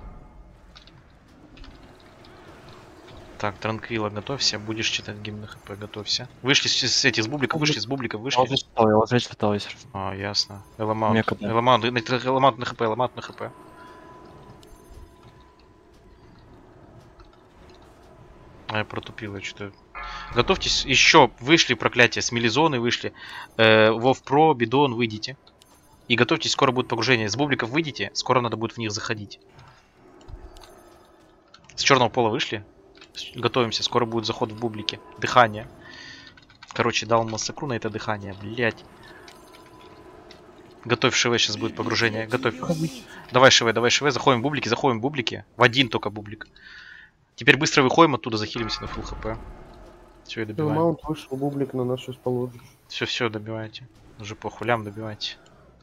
Так, Транквила, готовься. Будешь читать гимн ХП, готовься. Вышли с, с этих, с бубликов, вышли, с бубликов, Я вышли. уже читал, я уже читал, если что. А, ясно. Эламаунт. Некогда. Эламаунт, на- Эламаунт на ХП, Эламаунт на ХП. А, я протупил, я что-то... Готовьтесь, еще вышли проклятия, с милизоны вышли. Э, Вов Про, Бидон, выйдите. И готовьтесь, скоро будет погружение. С бубликов выйдите, скоро надо будет в них заходить. С черного пола вышли. С- Готовимся, скоро будет заход в бублики. Дыхание. Короче, дал массакру на это дыхание, блять. Готовь ШВ, сейчас будет погружение. Готовь. Давай ШВ, давай ШВ, заходим в бублики, заходим в бублики. В один только бублик. Теперь быстро выходим оттуда, захилимся на фулл хп. Все, и добиваем. Маунт вышел, бублик на нас сейчас положишь. Все, все, добивайте. Уже по хулям добивайте.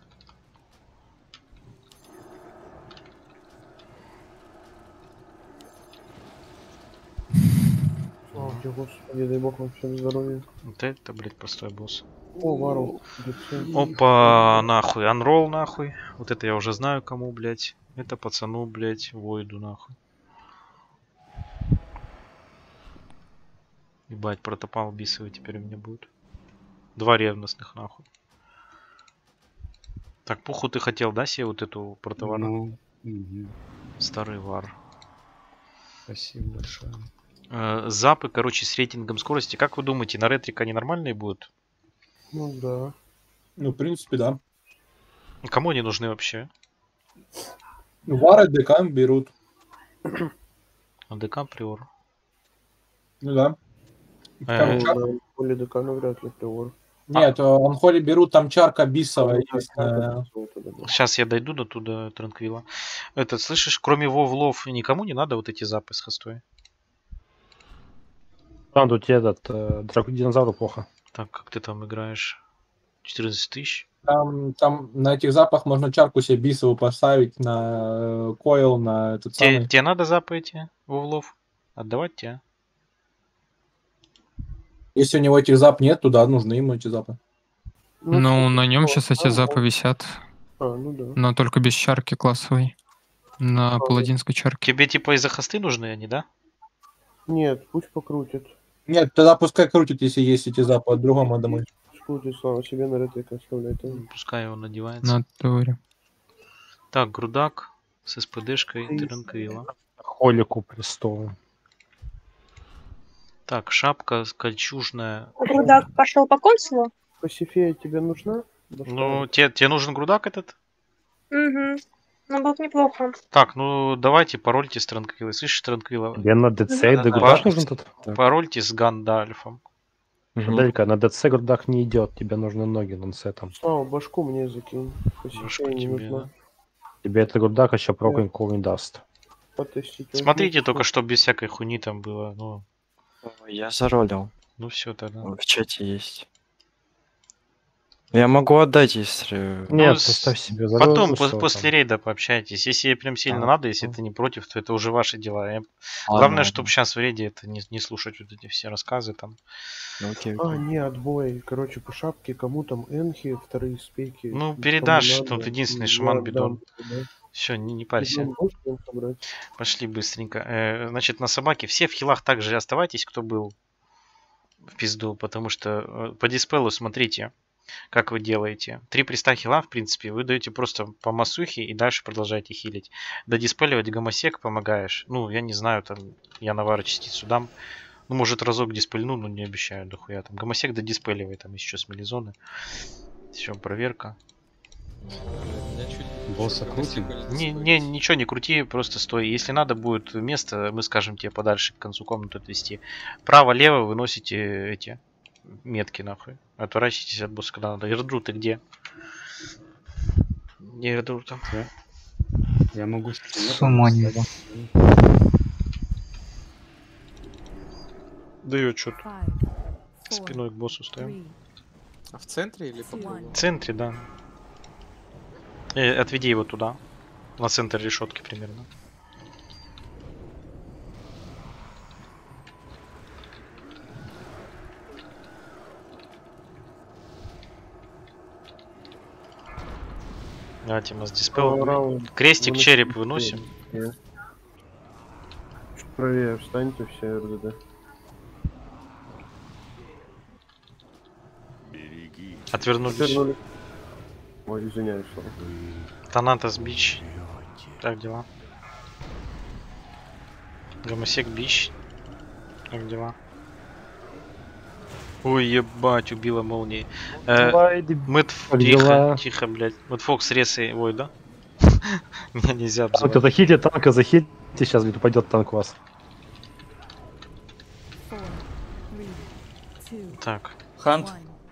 Слава тебе, Господи, дай бог вам всем здоровья. Вот это, блядь, простой босс. О, Вару. Опа, нахуй, анролл, нахуй. Вот это я уже знаю кому, блядь. Это пацану, блядь, Войду, нахуй. Ебать, протопал бисовый теперь у меня будет. Два ревностных, нахуй. Так, пуху ты хотел, да, себе вот эту протовару? Ну, мгм. Старый вар. Спасибо большое. Э, запы, короче, с рейтингом скорости. Как вы думаете, на ретрик они нормальные будут? Ну да. Ну, в принципе, да. Кому они нужны вообще? Вары ДК берут. АДК приор. Ну да. Там Э, чар- Поле ДК навряд ли приор. Нет, Анхоли берут, там чарка бисовая есть. э, Сейчас я дойду до туда, Транквила. Этот, слышишь, кроме Вовлов никому не надо вот эти запы с хостой? Там тут этот э, драк- динозавру плохо. Так, как ты там играешь? четырнадцать тысяч? Там, там на этих запах можно чарку себе бисовую поставить на э, койл, на этот Те- самый. Тебе надо запы эти, Вовлов? Отдавать тебе? Если у него этих зап нет, то да, нужны ему эти запы. Ну, на нем сейчас эти запы висят. А, ну да. Но только без чарки классовой. На паладинской чарке. Тебе типа из-за хосты нужны они, да? Нет, пусть покрутит. Нет, тогда пускай крутит, если есть эти запы, от другому домой. Пусть крутит, Слава, себе на ретейк оставляет. Пускай его надевается. На туре. Так, Грудак с СПДшкой Транквила. Холику престолу. Так, шапка кольчужная. Грудак пошел по консулу? Пасифея тебе нужна? Ну, тебе, тебе нужен грудак этот? Угу. Ну, было бы неплохо. Так, ну давайте парольте с Транквилой. Слышишь, Транквила? Тебе на ДЦ и Па- грудак нужен тут? Парольте с Гандальфом. Далька, на ДЦ грудак не идет, тебе нужны ноги ланцетом. Слава, башку мне закинь. Пасифея не тебе, нужна. Тебе это грудак еще прок никого не даст. Потестить. Смотрите только, чтобы без всякой хуйни там было. Ну, Я заролил. ну все тогда. В чате есть. Я могу отдать, если... Ну, Нет, с- поставь себе Потом, заролил, пос- что после там. рейда пообщайтесь. Если прям сильно А, надо, если ты не против, то это уже ваши дела. Я- Ладно, Главное, ладно. чтобы сейчас в рейде это не, не слушать вот эти все рассказы там. Ну, окей, А, окей. не, отбой. Короче, по шапке, кому там энхи, вторые спеки. Ну, кому передашь, надо, тут единственный я шаман отдам бидон. тебе, да. Все, не, не парься. Бидон будешь прям собрать? Пошли быстренько. Э, значит, на собаке все в хилах также оставайтесь, кто был в пизду, потому что э, по диспелу смотрите. как вы делаете. Три приста хила, в принципе, вы даете просто по массухе и дальше продолжаете хилить. Додиспеливать гомосек помогаешь. Ну, я не знаю, там, я навара частицу дам. Ну, может, разок диспельну, но не обещаю, дохуя. Там гомосек додиспеливай, там еще с мелизоны. Все, проверка. Босса крутим? Не, не, ничего не крути, просто стой. Если надо будет место, мы скажем тебе подальше к концу комнаты отвести. Право-лево выносите эти метки нахуй. Отворачивайтесь от босса, когда надо. Ирдру, ты где? Не Ирдру там. Я, я могу... С ума не иду. Дает что-то. Спиной к боссу стоим. А в центре или по кругу? В центре, да. Э, отведи его туда. На центр решетки примерно. Давайте у нас диспел. Крестик, череп выносим. Чуть правее встаньте все РДД. Отвернулись. Отвернули. Ой, извиняюсь. Танатос бич. Как дела? Гомосек бич. Как дела? Ой, ебать, убила молнией. Э, Мэтт, тихо, тихо, блядь. Мэтт Фокс, резай. Ой, да? Меня нельзя обзывать. Танка захитите, танка захитите, сейчас ведь упадет танк у вас. Так. Хант.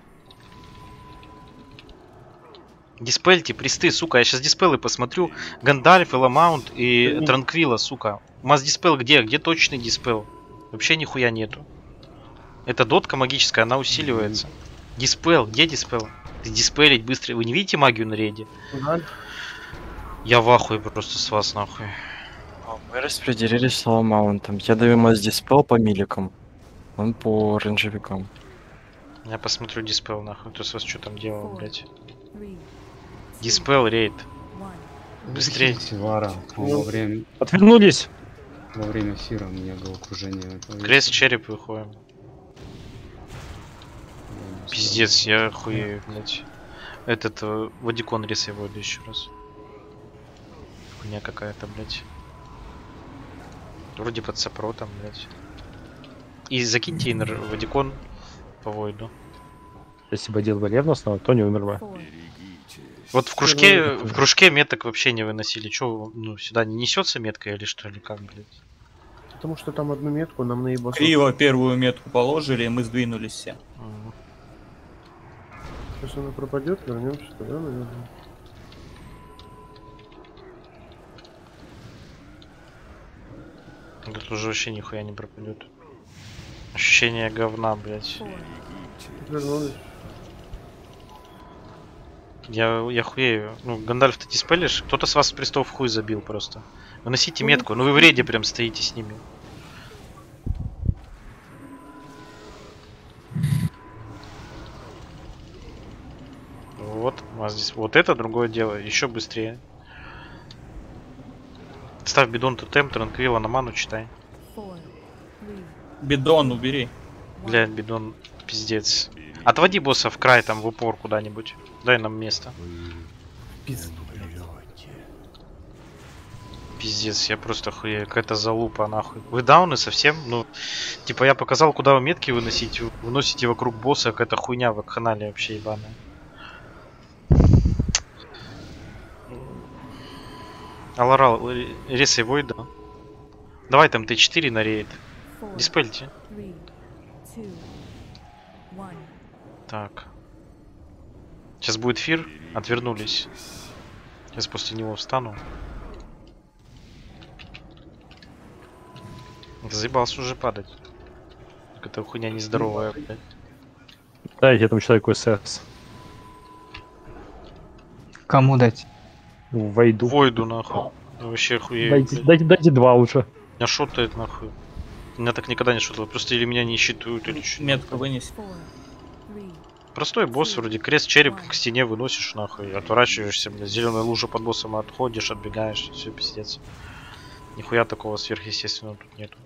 Диспельте, присты, сука. Я сейчас диспелы посмотрю. Гандальф, Эламаунт и Транквила, сука. Масс диспел где? Где точный диспел? Вообще нихуя нету. Это дотка магическая, она усиливается. Диспел, где диспел? Диспелить быстро. Вы не видите магию на рейде? Я в ахуе просто с вас нахуй. Мы распределились с Ламаунтом. Я даю масс диспел по миликам. Он по рейнджевикам. Я посмотрю диспел нахуй. Кто с вас что там делал, блять? Диспел рейд. Быстрее. Вара. Во время... Отвернулись. Во время фира у меня головокружение. Крест, череп выходим. Пиздец, я хуею, блять. Этот э, водикон рисай воду еще раз. Хуйня какая-то, блять. Вроде под сопротом, блять. И закиньте инер водикон по войду. Если бы одел бы ревностного, то не умер бы. Вот в кружке, в кружке меток вообще не выносили. Че, ну, сюда не несется метка или что, или как, блядь? Потому что там одну метку нам наебался. Криво первую метку положили, и мы сдвинулись все. Ага. Сейчас она пропадет, вернемся туда, наверное. Тут уже вообще нихуя не пропадет. Ощущение говна, блядь. Вернулись. Я, я хуею. Ну, Гандальф, ты диспелишь? Кто-то с вас престов в хуй забил просто. Выносите метку. Ну вы в рейде прям стоите с ними. Вот, у вас здесь. Вот это другое дело. Еще быстрее. Ставь бидон тотем, транквила на ману читай. Бидон убери. Блядь, бидон пиздец. Отводи босса в край, там в упор куда-нибудь. Дай нам место. Пиздец, я просто хуею. Какая-то залупа, нахуй. Вы дауны совсем? Ну, типа я показал, куда вы метки выносить. Вы выносите вокруг босса, какая-то хуйня в канале вообще ебаная. Аларал, ресай войда. Давай там Т четыре на рейд. Диспельте. Так. Сейчас будет фир. Отвернулись. Сейчас после него встану. Заебался уже падать. Какая-то хуйня нездоровая, блядь. Дайте этому человеку СС. Кому дать? Ну, войду. Войду нахуй. Я вообще хуею. Дайте, дайте, дайте два лучше. Меня шотает нахуй. Меня так никогда не шотало. Просто или меня не считают, или что. Метку вынес. Простой босс, вроде крест, череп к стене выносишь нахуй, отворачиваешься, блядь, зеленая лужа под боссом отходишь, отбегаешь, все пиздец. Нихуя такого сверхъестественного тут нету.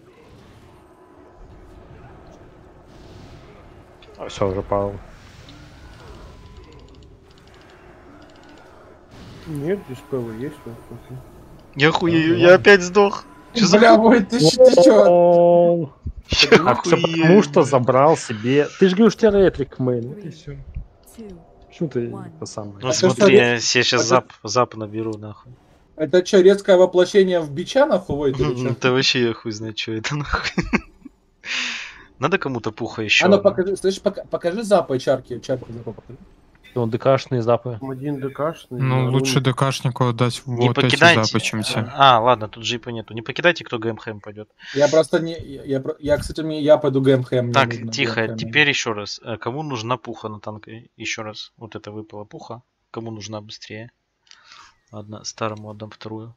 А все, уже падал. Нет, диспелы есть. Вот, вот. Я хуею, я опять сдох. Чё за Бля, ху- Войт, ты, ч- ты чё? А все потому, что забрал себе... Ты же говоришь, у тебя ретрик, мэн. Вот и все. Почему ты это самое? Ну Это что, смотри, я рез- себе сейчас это- зап, зап наберу, нахуй. Это что, резкое воплощение в бича, нахуй, Войт, или чё? Это вообще я хуй знает, что это, нахуй. Надо кому-то пуха еще. А ну покажи, слышь, пока- покажи запы чарки, чарки запы покажи. Он ДКшные запы. Один ДКшный. Ну, на лучше руну. ДКшнику отдать Не вот эти покидайте. запы, чем те. А, ладно, тут джипа нету. Не покидайте, кто ГМХМ пойдет. Я просто не, я, я, про- я, кстати, мне, я пойду ГМХ. мне Так, нужно тихо, ГМХ. теперь еще раз. Э, Кому нужна пуха на танк? Еще раз. Вот это выпала пуха. Кому нужна быстрее? Ладно, старому отдам вторую.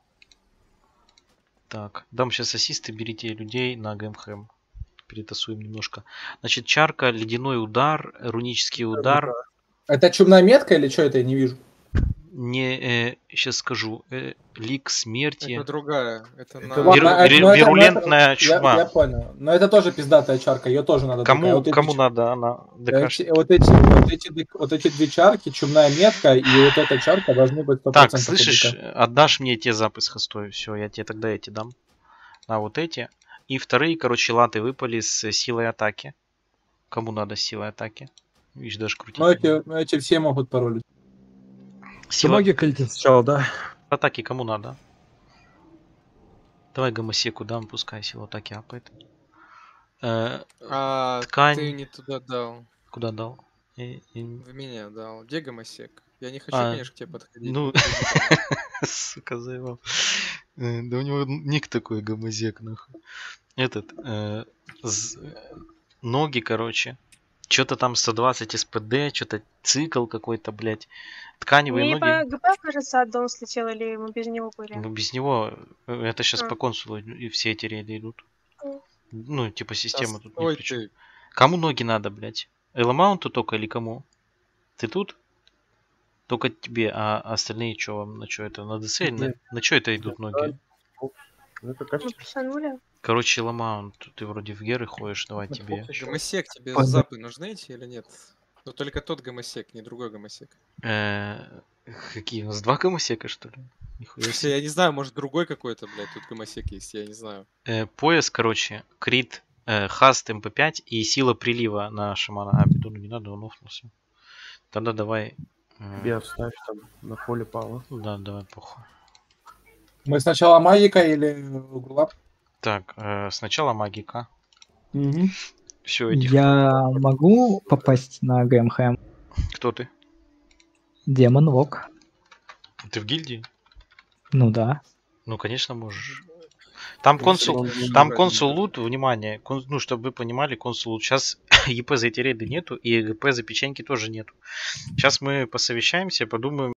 Так, дам сейчас ассисты, берите людей на ГМХМ. Перетасуем немножко. Значит, чарка, ледяной удар, рунический удар. Это чумная метка или что это, я не вижу? Не, сейчас скажу. Э, лик смерти. Это другая. Это на... Виру- Ладно, а- виру- ну это- ну вирулентная это- чума. Я, я понял. Но это тоже пиздатая чарка, ее тоже надо. Кому, такая. Вот эти кому ч- надо она? ДКш? эти- вот, эти, вот, эти, дык- вот эти две чарки, чумная метка и вот эта чарка должны быть сто Так, процентов слышишь, ДК. отдашь мне те запы с хостой. Все, я тебе тогда эти дам. А вот эти. И вторые, короче, латы выпали с силой атаки. Кому надо с силой атаки? Видишь, даже крутить. Ну эти, ну, эти все могут паролить. Сила Магия коллектив сначала, да? атаки кому надо? Давай гомосеку дам, пускай силу атаки апает. Э, А ткань. ты не туда дал. Куда дал? И- и- В меня дал. Где гомосек? Я не хочу, А, конечно, к тебе подходить. Ну, сука, заебал. Э, Да у него ник такой гомозек, нахуй. Этот, э, з- ноги, короче. Что-то там сто двадцать СПД, что-то цикл какой-то, блядь. Тканевые Мне ноги. по ГП, кажется, аддон слетел, или мы без него были? Ну, без него, э, это сейчас А. по консулу и все эти рейды идут. М. Ну, типа система тут ни Ой, при чём. ты. Кому ноги надо, блядь? Эломаунту только или кому? Ты тут? Только тебе, а остальные что вам, на что это, на ДС или на, Нет. на что это идут ноги? Это Мы кажется, писанули. Короче, Ламаунт, ты вроде в геры ходишь, давай тебе. Гомосек, тебе Ладно. запы нужны эти или нет? Но только тот гомосек, не другой гомосек. Э, Какие у нас два гомосека, что ли? Нихуя Если себе. я не знаю, может другой какой-то, блядь, тут гомосек есть, я не знаю. Э, Пояс, короче, крит, э, хаст эм пэ пять и сила прилива на шамана. А, бедону не надо, он офнулся. Тогда давай. э, тебе оставь там на поле пала. Да, давай, похуй. Мы сначала магика или гулап? Так, э, сначала магика. Угу. Все, иди. Я могу попасть на ГМХМ? Кто ты? Демон Вок. Ты в гильдии? Ну да. Ну, конечно, можешь. Там Ну, консул, всё, там ну, консул да. лут, внимание, кон- ну, чтобы вы понимали, консул лут. Сейчас ЕП за эти рейды нету, и ГП за печеньки тоже нету. Сейчас мы посовещаемся, подумаем,